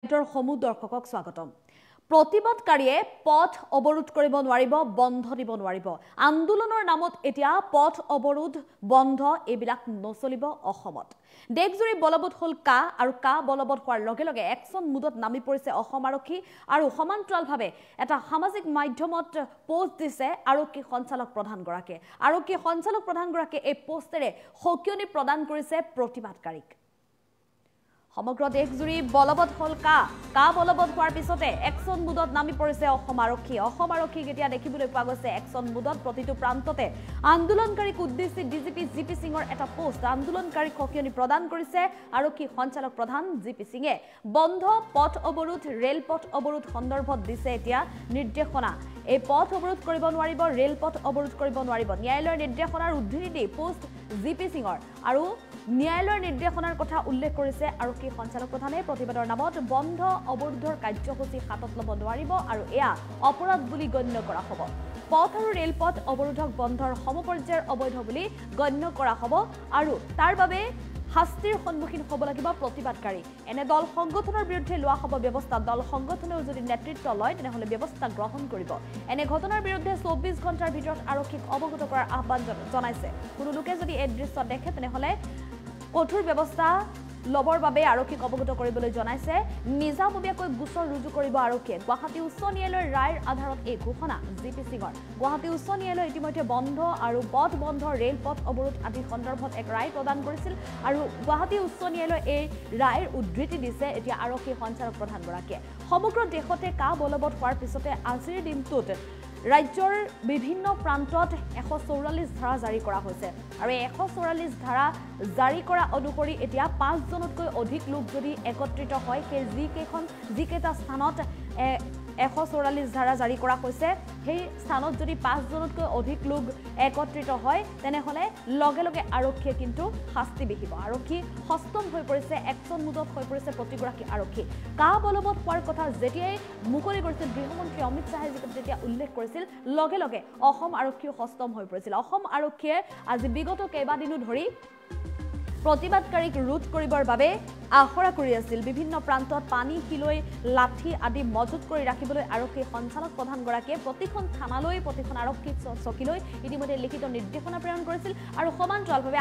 সমূহ দৰ্শকক স্বাগতম প্ৰতিবাদকাৰীয়ে পথ অৱৰোধ কৰিব নোৱাৰিব বন্ধ দিব নোৱাৰিব আন্দোলনৰ নামত এতিয়া পথ অৱৰোধ বন্ধ এবিলাক নচলিব অসমত দেশজুৰি বলবৎ হল কা আৰু কা বলবৎ হোৱাৰ লগে লগে একচন মুডত নামি পৰিছে অসম আৰক্ষী আৰু সমান্তৰালভাৱে এটা সামাজিক মাধ্যমত পোষ্ট দিছে আৰক্ষী সঞ্চালক প্ৰধানগৰাকীয়ে আৰক্ষী সঞ্চালক প্ৰধানগৰাকীয়ে এই পোষ্টেৰে সকিয়নি প্ৰদান কৰিছে প্ৰতিবাদকাৰীক সমগ্ৰ দেশজুৰি বলবৎ হল কা বলবৎ হোৱাৰ পিছতে একচন মুডত নামি পৰিছে অসম আৰক্ষী কেতিয়া দেখিবলৈ পোৱা গৈছে একচন মুডত প্ৰতিটো প্ৰান্ততে আন্দোলনকাৰীক উদ্দেশ্যি ডিজিপি জিপি সিঙৰ এটা পোষ্ট আন্দোলনকাৰীক সকিয়নি প্ৰদান কৰিছে আৰক্ষী সঞ্চালক প্ৰধান জিপি সিঙে বন্ধ পথ অৱৰোধ ৰেলপথ অৱৰোধ সন্দৰ্ভত দিছে এতিয়া নিৰ্দেশনা এই পথ অৱৰোধ কৰিব নোৱাৰিব ৰেলপথ অৱৰোধ কৰিব নোৱাৰিব ন্যায়ালয়ৰ নিৰ্দেশনাৰ উদ্ধৃতি দি পোষ্ট জিপি সিঙৰ আৰু ন্যায়ালয়ৰ নিৰ্দেশনাৰ কথা উল্লেখ কৰিছে আৰক্ষী সঞ্চালক প্ৰধানে প্ৰতিবাদৰ নামত বন্ধ অৱৰোধৰ কাৰ্যসূচী হাতত ল'ব নোৱাৰিব আৰু এয়া অপৰাধ বুলি গণ্য কৰা হ'ব পথ আৰু ৰেলপথ অৱৰোধক বন্ধৰ সমপৰ্যায়ৰ অবৈধ বুলি গণ্য কৰা হ'ব আৰু তাৰ বাবে শাস্তিৰ সন্মুখীন হ'ব লাগিব প্ৰতিবাদকাৰী এনে দল সংগঠনৰ বিৰুদ্ধে লোৱা হ'ব ব্যৱস্থা দল সংগঠনেও যদি নেতৃত্ব লয় তেনেহলে ব্যৱস্থা গ্ৰহণ কৰিব এনে ঘটনাৰ বিৰুদ্ধে 24 ঘণ্টাৰ ভিতৰত আৰক্ষীক অৱগত কৰাৰ আহ্বান জনাইছে কোনো লোকে যদি এই দৃশ্য দেখে তেনেহলে কঠোৰ ব্যৱস্থা লবৰ বাবে আৰক্ষীক অৱগত কৰিবলৈ জনাইছে নিজাববীয়াকৈ গোচৰ ৰুজু কৰিব আৰক্ষীয়ে গুৱাহাটী উচ্চ ন্যায়ালয়ৰ ৰায়ৰ আধাৰত এই ঘোষণা জিপি সিঙৰ গুৱাহাটী উচ্চ ন্যায়ালয়ে ইতিমধ্যে বন্ধ আৰু পথ বন্ধ ৰেলপথ অৱৰোধ আদি সন্দৰ্ভত এক ৰায় প্ৰদান কৰিছিল আৰু গুৱাহাটী উচ্চ ন্যায়ালয়ে এই ৰায়ৰ উদ্ধৃতি দিছে এতিয়া আৰক্ষী সঞ্চালক প্ৰধানগৰাকীয়ে সমগ্ৰ দেশতে কা বলবৎ হোৱাৰ পিছতে আজিৰ দিনটোত ৰাজ্যৰ বিভিন্ন প্ৰান্তত 144 ধাৰা জাৰি কৰা হৈছে আৰু 144 ধাৰা জাৰি কৰা অনুসৰি এতিয়া 5 জনতকৈ অধিক লোক যদি একত্ৰিত হয় সেই যিকেইটা স্থানত 144 ধাৰা জাৰি কৰা হৈছে সেই স্থানত যদি 5 জনতকৈ অধিক লোক একত্ৰিত হয় তেনেহলে লগে লগে আৰক্ষীয়ে কিন্তু শাস্তি বিহিব আৰক্ষী হস্তম হৈ পৰিছে একচন মুডত হৈ পৰিছে প্ৰতিগৰাকী আৰক্ষী কা বলবৎ হোৱাৰ কথা যেতিয়াই মুকলি কৰিছিল গৃহমন্ত্ৰী অমিত শাহে যেতিয়া উল্লেখ কৰিছিল লগে লগে অসম আৰক্ষী হস্তম হৈ পৰিছিল অসম আৰক্ষীয়ে আজি বিগত কেইবাদিনো ধৰি প্ৰতিবাদকাৰীক ৰোধ কৰিবৰ বাবে আখৰা কৰি আছিল বিভিন্ন প্ৰান্তত পানী শিলৈ লাঠি আদি মজুত কৰি ৰাখিবলৈ আৰক্ষী সঞ্চালক প্ৰধানগৰাকীয়ে প্ৰতিখন থানালৈ প্ৰতিখন আৰক্ষী চকীলৈ ইতিমধ্যে লিখিত নিৰ্দেশনা প্ৰেৰণ কৰিছিল আৰু সমান্তৰালভাৱে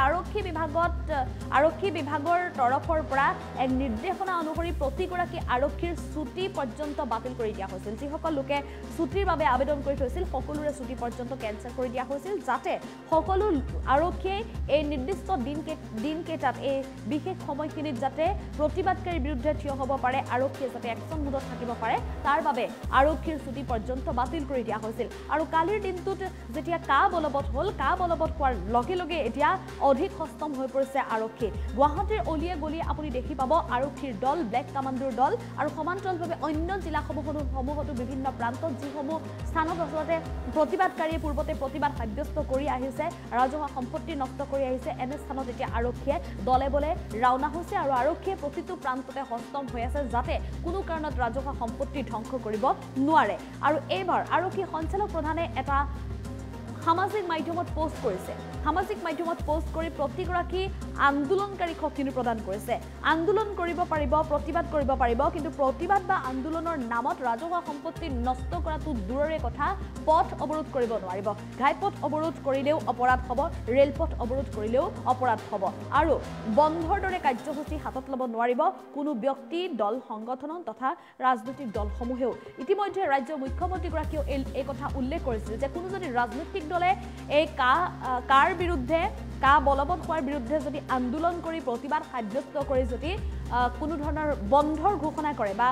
আৰক্ষী বিভাগৰ তৰফৰ পৰা এক নিৰ্দেশনা অনুসৰি প্ৰতিগৰাকী আৰক্ষীৰ ছুটি পৰ্যন্ত বাতিল কৰি দিয়া হৈছিল যিসকল লোকে ছুটিৰ বাবে আবেদন কৰি থৈছিল সকলোৰে ছুটি পৰ্যন্ত কেনচেল কৰি দিয়া হৈছিল যাতে সকলো আৰক্ষীয়ে এই নিৰ্দিষ্ট দিনকেইটাত এই বিশেষ সময়খিনিত যাতে প্ৰতিবাদকাৰীৰ বিৰুদ্ধে থিয় হ'ব পাৰে আৰক্ষীয়ে যাতে একচন মুডত থাকিব পাৰে তাৰ বাবে আৰক্ষীৰ ছুটি পৰ্যন্ত বাতিল কৰি দিয়া হৈছিল আৰু কালিৰ দিনটোত যেতিয়া কা বলবৎ হোৱাৰ লগে লগে এতিয়া অধিক সষ্টম হৈ পৰিছে আৰক্ষী গুৱাহাটীৰ অলিয়ে গলিয়ে আপুনি দেখি পাব আৰক্ষীৰ দল ব্লেক কামাণ্ডোৰ দল আৰু সমান্তৰালভাৱে অন্য জিলাসমূহতো বিভিন্ন প্ৰান্তত যিসমূহ স্থানত আচলতে প্ৰতিবাদকাৰীয়ে পূৰ্বতে প্ৰতিবাদ সাব্যস্ত কৰি আহিছে ৰাজহুৱা সম্পত্তি নষ্ট কৰি আহিছে এনে স্থানত এতিয়া আৰক্ষীয়ে দলে বলে ৰাওনা হৈছে আৰু আৰক্ষীয়ে প্ৰতিটো প্ৰান্ততে হস্তম হৈ আছে যাতে কোনো কাৰণত ৰাজহুৱা সম্পত্তি ধ্বংস কৰিব নোৱাৰে আৰু এইবাৰ আৰক্ষী সঞ্চালক প্ৰধানে এটা সামাজিক মাধ্যমত পোষ্ট কৰিছে সামাজিক মাধ্যমত পোষ্ট কৰি প্ৰতিগৰাকী আন্দোলনকাৰীক সকিয়নি প্ৰদান কৰিছে আন্দোলন কৰিব পাৰিব প্ৰতিবাদ কৰিব পাৰিব কিন্তু প্ৰতিবাদ বা আন্দোলনৰ নামত ৰাজহুৱা সম্পত্তি নষ্ট কৰাটো দূৰৰে কথা পথ অৱৰোধ কৰিব নোৱাৰিব ঘাইপথ অৱৰোধ কৰিলেও অপৰাধ হ'ব ৰেলপথ অৱৰোধ কৰিলেও অপৰাধ হ'ব আৰু বন্ধৰ দৰে কাৰ্যসূচী হাতত ল'ব নোৱাৰিব কোনো ব্যক্তি দল সংগঠন তথা ৰাজনৈতিক দলসমূহেও ইতিমধ্যে ৰাজ্যৰ মুখ্যমন্ত্ৰীগৰাকীয়েও এই কথা উল্লেখ কৰিছিল যে কোনো যদি ৰাজনৈতিক দলে এই কাৰ বিৰুদ্ধে কা বলবৎ হোৱাৰ বিৰুদ্ধে যদি আন্দোলন কৰি প্ৰতিবাদ সাব্যস্ত কৰি যদি কোনো ধৰণৰ বন্ধৰ ঘোষণা কৰে বা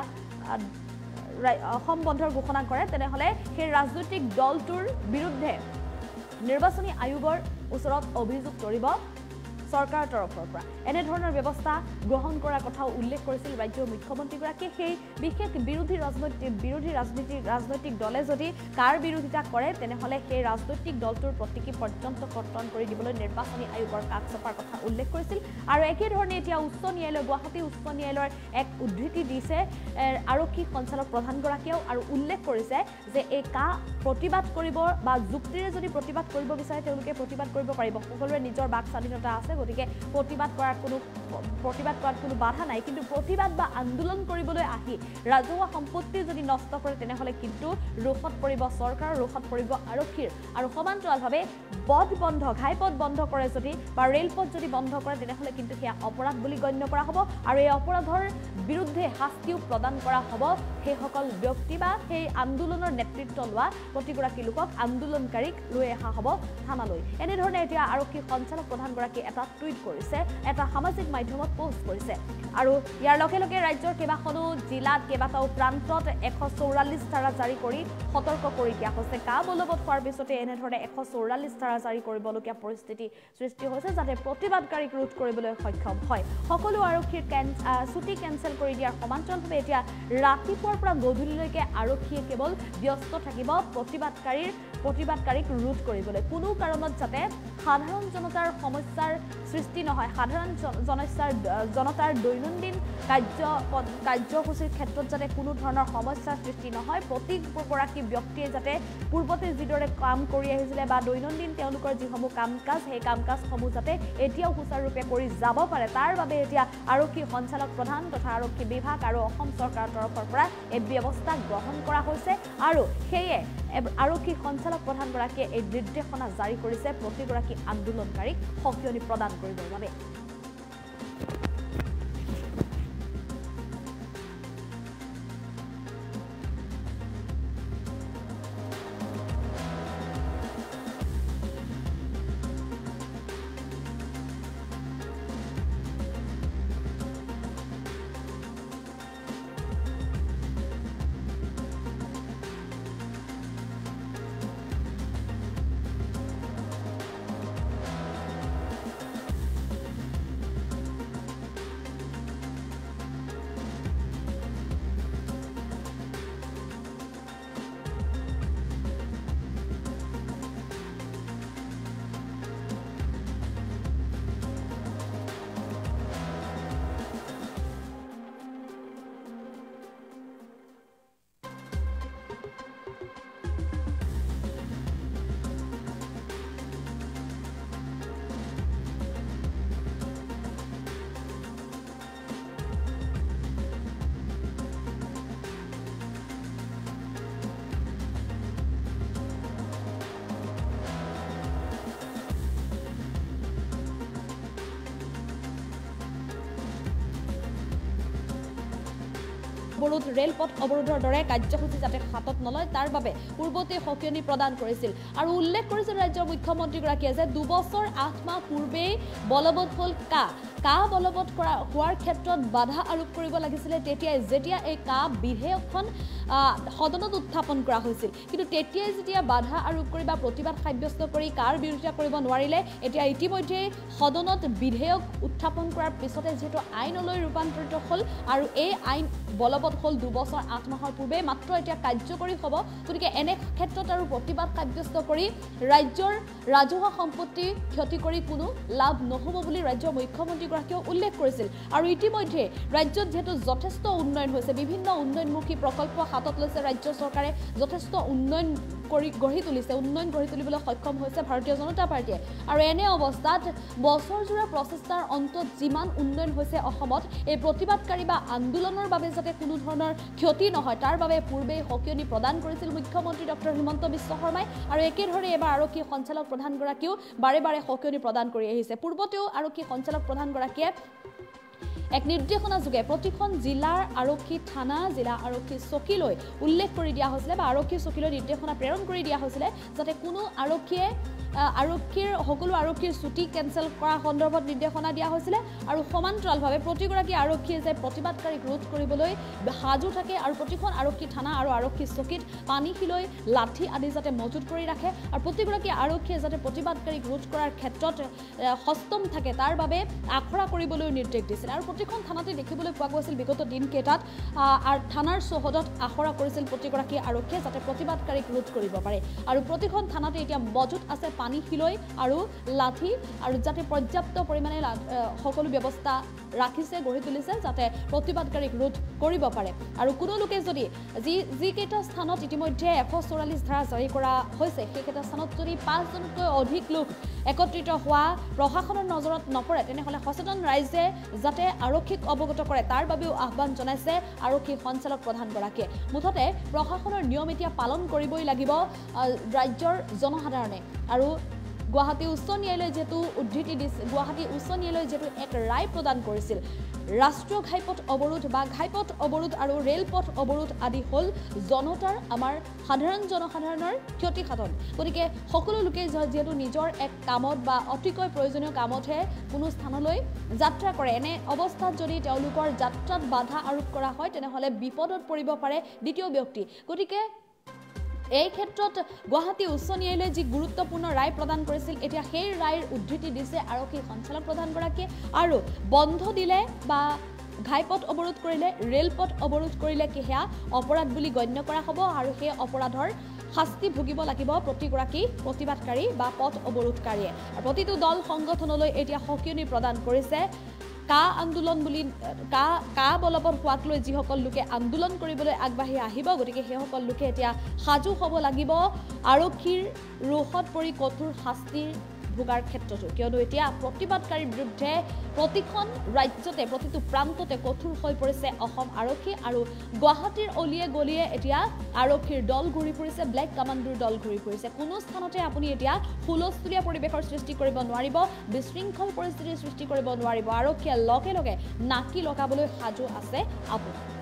অসম বন্ধৰ ঘোষণা কৰে তেনেহলে সেই ৰাজনৈতিক দলটোৰ বিৰুদ্ধে নিৰ্বাচনী আয়োগৰ ওচৰত অভিযোগ কৰিব চৰকাৰৰ তৰফৰ পৰা এনে ধৰণৰ ব্যৱস্থা গ্ৰহণ কৰাৰ কথাও উল্লেখ কৰিছিল ৰাজ্যৰ মুখ্যমন্ত্ৰীগৰাকীয়ে সেই বিশেষ ৰাজনৈতিক দলে যদি কাৰ বিৰোধিতা কৰে তেনেহলে সেই ৰাজনৈতিক দলটোৰ প্ৰতীকী পৰ্যন্ত কৰ্তন কৰি দিবলৈ নিৰ্বাচনী আয়োগৰ কাষ চপাৰ কথা উল্লেখ কৰিছিল আৰু একে ধৰণে এতিয়া গুৱাহাটী উচ্চ ন্যায়ালয়ৰ এক উদ্ধৃতি দিছে আৰক্ষী সঞ্চালক প্ৰধানগৰাকীয়েও আৰু উল্লেখ কৰিছে যে এই কা প্ৰতিবাদ কৰিব বা যুক্তিৰে যদি প্ৰতিবাদ কৰিব বিচাৰে তেওঁলোকে প্ৰতিবাদ কৰিব পাৰিব সকলোৰে নিজৰ বাক স্বাধীনতা আছে গতিকে প্ৰতিবাদ কৰাৰ কোনো প্ৰতিবাদ কৰাত কোনো বাধা নাই কিন্তু প্ৰতিবাদ বা আন্দোলন কৰিবলৈ আহি ৰাজহুৱা সম্পত্তি যদি নষ্ট কৰে তেনেহ'লে কিন্তু ৰোষত পৰিব চৰকাৰ ৰোষত পৰিব আৰক্ষীৰ আৰু সমান্তৰালভাৱে পথ বন্ধ ঘাইপথ বন্ধ কৰে যদি বা ৰেলপথ যদি বন্ধ কৰে তেনেহ'লে কিন্তু সেয়া অপৰাধ বুলি গণ্য কৰা হ'ব আৰু এই অপৰাধৰ বিৰুদ্ধে শাস্তিও প্ৰদান কৰা হ'ব সেইসকল ব্যক্তি বা সেই আন্দোলনৰ নেতৃত্ব লোৱা প্ৰতিগৰাকী লোকক আন্দোলনকাৰীক লৈ অহা হ'ব থানালৈ এনেধৰণে এতিয়া আৰক্ষী সঞ্চালক প্ৰধানগৰাকী এটা টুইট কৰিছে এটা সামাজিক মাধ্যমত পোষ্ট কৰিছে আৰু ইয়াৰ লগে লগে ৰাজ্যৰ কেইবাখনো জিলাত কেইবাটাও প্ৰান্তত 144 ধাৰা জাৰি কৰি সতৰ্ক কৰি দিয়া হৈছে কা বলবৎ হোৱাৰ পিছতে এনেধৰণে 144 ধাৰা জাৰি কৰিবলগীয়া পৰিস্থিতি সৃষ্টি হৈছে যাতে প্ৰতিবাদকাৰীক ৰোধ কৰিবলৈ সক্ষম হয় সকলো আৰক্ষীৰ ছুটি কেনচেল কৰি দিয়াৰ সমান্তৰালভাৱে এতিয়া ৰাতিপুৱাৰ পৰা গধূলিলৈকে আৰক্ষীয়ে কেৱল ব্যস্ত থাকিব প্ৰতিবাদকাৰীক ৰোধ কৰিবলৈ কোনো কাৰণত যাতে সাধাৰণ জনতাৰ সমস্যাৰ সৃষ্টি নহয় সাধাৰণ জনতাৰ দৈনন্দিন কাৰ্যসূচীৰ ক্ষেত্ৰত যাতে কোনো ধৰণৰ সমস্যাৰ সৃষ্টি নহয় প্ৰতিগৰাকী ব্যক্তিয়ে যাতে পূৰ্বতে যিদৰে কাম কৰি আহিছিলে বা দৈনন্দিন তেওঁলোকৰ যিসমূহ কাম কাজ সেই কাম কাজসমূহ যাতে এতিয়াও সুচাৰুৰূপে কৰি যাব পাৰে তাৰ বাবে এতিয়া আৰক্ষী সঞ্চালক প্ৰধান তথা আৰক্ষী বিভাগ আৰু অসম চৰকাৰৰ তৰফৰ পৰা এই ব্যৱস্থা গ্ৰহণ কৰা হৈছে আৰু সেয়ে আৰক্ষী সঞ্চালক প্ৰধানগৰাকীয়ে এই নিৰ্দেশনা জাৰি কৰিছে প্ৰতিগৰাকী আন্দোলনকাৰীক সকিয়নি প্ৰদান কৰিবৰ বাবে অবৰোধ ৰেলপথ অবৰোধৰ দৰে কাৰ্যসূচী যাতে হাতত নলয় তাৰ বাবে পূৰ্বতে সকিয়নি প্ৰদান কৰিছিল আৰু উল্লেখ কৰিছিল ৰাজ্যৰ মুখ্যমন্ত্ৰীগৰাকীয়ে যে 2 বছৰ 8 মাহ পূৰ্বেই বলবৎ হ'ল কা বলবৎ হোৱাৰ ক্ষেত্ৰত বাধা আৰোপ কৰিব লাগিছিলে তেতিয়াই যেতিয়া এই কা বিধেয়কখন সদনত উত্থাপন কৰা হৈছিল কিন্তু তেতিয়াই যেতিয়া বাধা আৰোপ কৰি বা প্ৰতিবাদ সাব্যস্ত কৰি কাৰ বিৰোধিতা কৰিব নোৱাৰিলে এতিয়া ইতিমধ্যে সদনত বিধেয়ক উত্থাপন কৰাৰ পিছতে যেটো আইনলৈ ৰূপান্তৰিত হ'ল আৰু এই আইন বলবৎ হ'ল 2 বছৰ 8 মাহৰ পূৰ্বে মাত্ৰ এতিয়া কাৰ্যকৰী হ'ব গতিকে এনে ক্ষেত্ৰত আৰু প্ৰতিবাদ সাব্যস্ত কৰি ৰাজ্যৰ ৰাজহুৱা সম্পত্তি ক্ষতি কৰি কোনো লাভ নহ'ব বুলি ৰাজ্যৰ মুখ্যমন্ত্ৰীগৰাকীয়ে উল্লেখ কৰিছিল আৰু ইতিমধ্যে ৰাজ্যত যেটো যথেষ্ট উন্নয়ন হৈছে বিভিন্ন উন্নয়নমুখী প্ৰকল্প হাতত লৈছে ৰাজ্য চৰকাৰে যথেষ্ট উন্নয়ন গঢ়ি তুলিবলৈ সক্ষম হৈছে ভাৰতীয় জনতা পাৰ্টিয়ে আৰু এনে অৱস্থাত বছৰজোৰা প্ৰচেষ্টাৰ অন্তত যিমান উন্নয়ন হৈছে অসমত এই প্ৰতিবাদকাৰী বা আন্দোলনৰ বাবে যাতে কোনো ধৰণৰ ক্ষতি নহয় তাৰ বাবে পূৰ্বে সকিয়নি প্ৰদান কৰিছিল মুখ্যমন্ত্ৰী ডক্টৰ হিমন্ত বিশ্ব শৰ্মাই আৰু একেধৰণে এবাৰ আৰক্ষী সঞ্চালক প্ৰধানগৰাকীও বাৰে বাৰে সকিয়নি প্ৰদান কৰি আহিছে পূৰ্বতেও আৰক্ষী সঞ্চালক প্ৰধানগৰাকীয়ে এক নিৰ্দেশনা যোগে প্ৰতিখন জিলাৰ আৰক্ষী থানা জিলা আৰক্ষী চকীলৈ উল্লেখ কৰি দিয়া হৈছিল বা আৰক্ষী চকীলৈ নিৰ্দেশনা প্ৰেৰণ কৰি দিয়া হৈছিল যাতে কোনো আৰক্ষীৰ সকলো আৰক্ষীৰ ছুটি কেনসেল কৰা সন্দৰ্ভত নিৰ্দেশনা দিয়া হৈছিল আৰু সমান্তৰালভাৱে প্ৰতিগৰাকী আৰক্ষীয়ে যে প্ৰতিবাদকাৰীক ৰোধ কৰিবলৈ সাজু থাকে আৰু প্ৰতিখন আৰক্ষী থানা আৰু আৰক্ষী চকীত পানী খিলৈ লাঠি আদি যাতে মজুত কৰি ৰাখে আৰু প্ৰতিগৰাকী আৰক্ষীয়ে যাতে প্ৰতিবাদকাৰীক ৰোধ কৰাৰ ক্ষেত্ৰত সষ্টম থাকে তাৰ বাবে আখৰা কৰিবলৈ নিৰ্দেশ দিছিল আৰু প্ৰতিখন থানাতে দেখিবলৈ পোৱা গৈছিল বিগত দিনকেইটাত আৰু থানাৰ চৌহদত আখৰা কৰিছিল প্ৰতিগৰাকী আৰক্ষীয়ে যাতে প্ৰতিবাদকাৰীক ৰোধ কৰিব পাৰে আৰু প্ৰতিখন থানাতে এতিয়া মজুত আছে পানী শিলৈ আৰু লাঠি আৰু যাতে পৰ্যাপ্ত পৰিমাণে সকলো ব্যৱস্থা ৰাখিছে গঢ়ি তুলিছে যাতে প্ৰতিবাদকাৰীক ৰোধ কৰিব পাৰে আৰু কোনো লোকে যদি যিকেইটা স্থানত ইতিমধ্যে 144 ধাৰা জাৰি কৰা হৈছে সেইকেইটা স্থানত যদি 5 জনতকৈ অধিক লোক একত্ৰিত হোৱা প্ৰশাসনৰ নজৰত নপৰে তেনেহ'লে সচেতন ৰাইজে যাতে আৰক্ষীক অৱগত কৰে তাৰ বাবেও আহ্বান জনাইছে আৰক্ষী সঞ্চালক প্ৰধানগৰাকীয়ে মুঠতে প্ৰশাসনৰ নিয়ম এতিয়া পালন কৰিবই লাগিব ৰাজ্যৰ জনসাধাৰণে আৰু গুৱাহাটী উচ্চ ন্যায়ালয়ে যেহেতু উদ্ধৃতি দিছে গুৱাহাটী উচ্চ ন্যায়ালয়ে যেহেতু এক ৰায় প্ৰদান কৰিছিল ৰাষ্ট্ৰীয় ঘাইপথ অৱৰোধ বা ঘাইপথ অৱৰোধ আৰু ৰেলপথ অৱৰোধ আদি হ'ল জনতাৰ আমাৰ সাধাৰণ জনসাধাৰণৰ ক্ষতিসাধন গতিকে সকলো লোকে যেহেতু নিজৰ এক কামত বা অতিকৈ প্ৰয়োজনীয় কামতহে কোনো স্থানলৈ যাত্ৰা কৰে এনে অৱস্থাত যদি তেওঁলোকৰ যাত্ৰাত বাধা আৰোপ কৰা হয় তেনেহ'লে বিপদত পৰিব পাৰে দ্বিতীয় ব্যক্তি গতিকে এই ক্ষেত্ৰত গুৱাহাটী উচ্চ ন্যায়ালয়ে যি গুৰুত্বপূৰ্ণ ৰায় প্ৰদান কৰিছিল এতিয়া সেই ৰায়ৰ উদ্ধৃতি দিছে আৰক্ষী সঞ্চালক প্ৰধানগৰাকীয়ে আৰু বন্ধ দিলে বা ঘাইপথ অৱৰোধ কৰিলে ৰেলপথ অৱৰোধ কৰিলে কি সেয়া অপৰাধ বুলি গণ্য কৰা হ'ব আৰু সেই অপৰাধৰ শাস্তি ভুগিব লাগিব প্ৰতিগৰাকী প্ৰতিবাদকাৰী বা পথ অৱৰোধকাৰীয়ে আৰু প্ৰতিটো দল সংগঠনলৈ এতিয়া সকিয়নি প্ৰদান কৰিছে কা আন্দোলন বুলি কা বলবৎ হোৱাক লৈ যিসকল লোকে আন্দোলন কৰিবলৈ আগবাঢ়ি আহিব গতিকে সেইসকল লোকে এতিয়া সাজু হ'ব লাগিব আৰক্ষীৰ ৰোষত পৰি কঠোৰ শাস্তিৰ ভোগাৰ ক্ষেত্ৰতো কিয়নো এতিয়া প্ৰতিবাদকাৰীৰ বিৰুদ্ধে প্ৰতিখন ৰাজ্যতে প্ৰতিটো প্ৰান্ততে কঠোৰ হৈ পৰিছে অসম আৰক্ষী আৰু গুৱাহাটীৰ অলিয়ে গলিয়ে এতিয়া আৰক্ষীৰ দল ঘূৰি ফুৰিছে ব্লেক কামাণ্ডোৰ দল ঘূৰি ফুৰিছে কোনো স্থানতে আপুনি এতিয়া হুলস্থুলীয়া পৰিৱেশৰ সৃষ্টি কৰিব নোৱাৰিব বিশৃংখল পৰিস্থিতিৰ সৃষ্টি কৰিব নোৱাৰিব আৰক্ষীয়ে লগে লগে নাকি লগাবলৈ সাজু আছে আপুনি